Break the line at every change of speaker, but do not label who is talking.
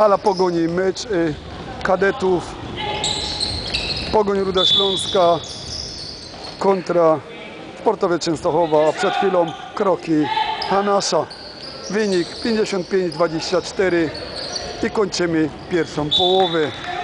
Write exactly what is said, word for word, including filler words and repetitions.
hala Pogoni, mecz y, kadetów Pogoń Ruda Śląska kontra Sportowiec Częstochowa, a przed chwilą Kroki Hanasza. Wynik pięćdziesiąt pięć dwadzieścia cztery i kończymy pierwszą połowę.